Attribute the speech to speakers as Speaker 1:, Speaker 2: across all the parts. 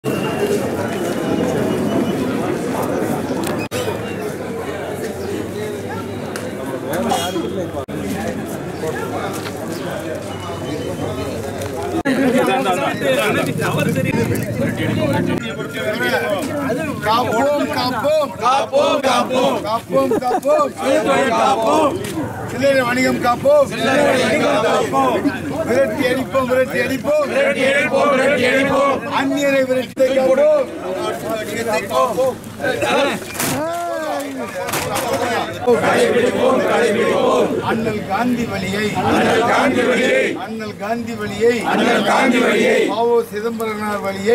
Speaker 1: வணிகம் காப்போம், விரட்டி அடிப்போம், அந்நியரை விரட்டி காப்போம். அண்ணல் காந்தி வழியை பாவோ சிதம்பரனார் வழியை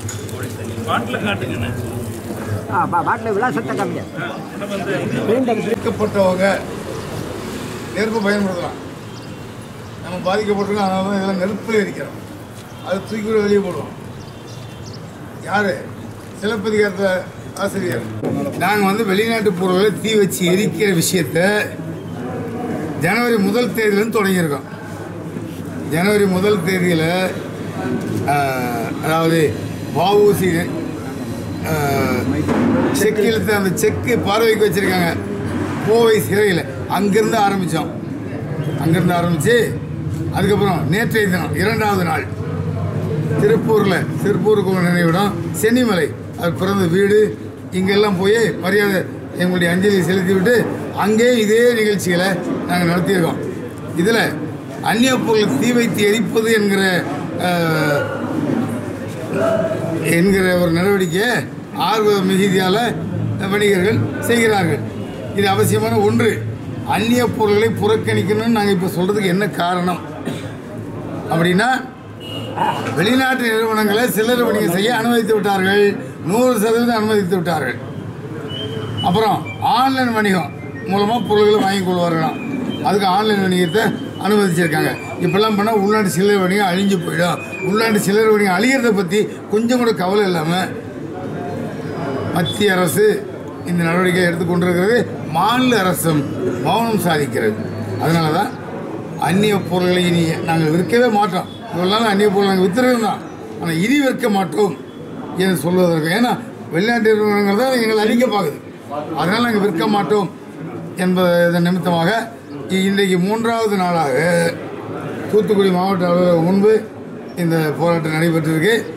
Speaker 1: பாதிக்கப்பட்டவங்க நெருப்பு பயன்படுத்தலாம். நம்ம பாதிக்கப்பட்டிருக்கோம், அதனால தான் இதெல்லாம் நெருப்பில் இருக்கிறோம். அது தூக்கி வெளியே போடுவோம். யாரு? சிலப்பதிகாரத்தை ஆசிரியர். நாங்கள் வெளிநாட்டு பொருள்களை தீ வச்சு எரிக்கிற விஷயத்த ஜனவரி 1 தேதியிலேருந்து தொடங்கியிருக்கோம். ஜனவரி 1 தேதியில் அதாவது வஉசி செக் இழுத்து அந்த செக்கு பார்வைக்கு வச்சுருக்காங்க கோவை சிறையில். அங்கேருந்து ஆரம்பித்து அதுக்கப்புறம் நேற்றைய தினம் 2வது நாள் திருப்பூருக்கு நினைவிடம் சென்னிமலை அது பிறந்த வீடு இங்கெல்லாம் போய் மரியாதை எங்களுடைய அஞ்சலி செலுத்திவிட்டு அங்கே இதே நிகழ்ச்சிகளை நாங்கள் நடத்தியிருக்கோம். இதில் அந்நிய பொருள் தீ வைத்து எரிப்பது என்கிற ஒரு நடவடிக்கையை ஆர்வ மிகுதியால் வணிகர்கள் செய்கிறார்கள். இது அவசியமான ஒன்று. அந்நிய பொருள்களை புறக்கணிக்கணும்னு நாங்கள் இப்போ சொல்கிறதுக்கு என்ன காரணம் அப்படின்னா, வெளிநாட்டு நிறுவனங்களை சில்லறை வணிகம் செய்ய அனுமதித்து விட்டார்கள். 100% அனுமதித்து விட்டார்கள். அப்புறம் ஆன்லைன் வணிகம் மூலமாக பொருள்களை வாங்கிக் கொள்வார்களாம். அதுக்கு ஆன்லைன் வணிகத்தை அனுமதிச்சிருக்காங்க. இப்பெல்லாம் பண்ணால் உள்நாட்டு சில்லறை வணிகம் அழிஞ்சு போயிடும். உள்நாட்டு சில்லறை வணிகம் அழிகிறத பற்றி கொஞ்சம் கூட கவலை இல்லாமல் மத்திய அரசு இந்த நடவடிக்கையை எடுத்துக்கொண்டிருக்கிறது. மாநில அரசும் மௌனம் சாதிக்கிறது. அதனால தான் அந்நிய பொருள்களை இனி நாங்கள் விற்கவே மாட்டோம். இவ்வளோ அந்நிய பொருள் நாங்கள் விற்றுருந்தோம், ஆனால் இனி விற்க மாட்டோம் என்று சொல்வதற்கு. ஏன்னா வெளிநாட்டு நிறுவனங்கள் தான் எங்களை அழிக்க பார்க்குது. அதனால் நாங்கள் விற்க மாட்டோம் என்பதன் நிமித்தமாக இன்றைக்கு 3வது நாளாக தூத்துக்குடி மாவட்ட அலுவலகம் முன்பு இந்த போராட்டம் நடைபெற்றிருக்கு.